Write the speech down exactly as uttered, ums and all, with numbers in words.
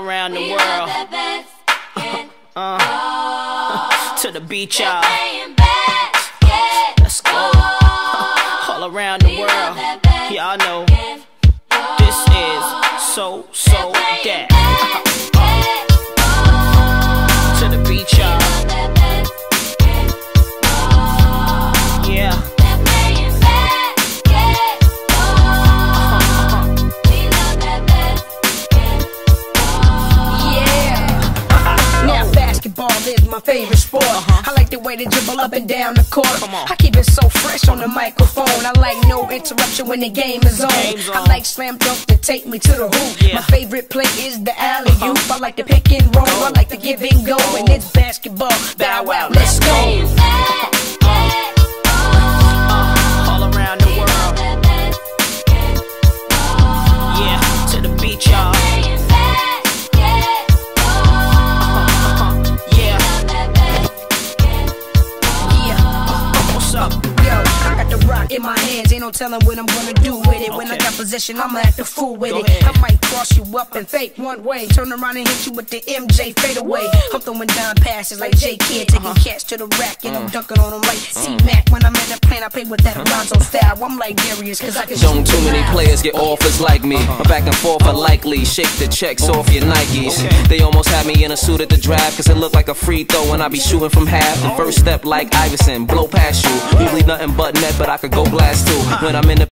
around the world. uh, to the beach, y'all. Let's go. All around the world. Y'all know this is so, so that. To the beach, y'all. Yeah. Is my favorite sport. Uh-huh. I like the way they dribble up and down the court. I keep it so fresh on the microphone. I like no interruption when the game is on. on. I like slam dunk to take me to the hoop. Yeah. My favorite play is the alley-oop. Uh-huh. I like the pick and roll. I like the give and go. And it's basketball. Bow wow, let's go. Uh-huh. uh, all around the world. Yeah, to the beach, y'all. In my hands, ain't no telling what I'm gonna do with it. Okay. When I got possession, I'ma act a fool with Go it. Ahead. I might cross you up and fake one way, turn around and hit you with the M J fadeaway. I'm throwing down passes like J Kid, taking uh-huh. cats to the rack, and uh-huh. I'm dunking on them like C-Mac. When I'm in the plane, I play with that Alonzo style. I'm like Darius, cause I can Don't too many players get offers like me. Uh-huh. Back and forth are likely. Shake the checks off your Nikes. Okay. They almost had me in a suit at the draft, cause it looked like a free throw when I be shooting from half. The first step like Iverson, blow past you. Usually nothing but net, but I could go blast too. When I'm in the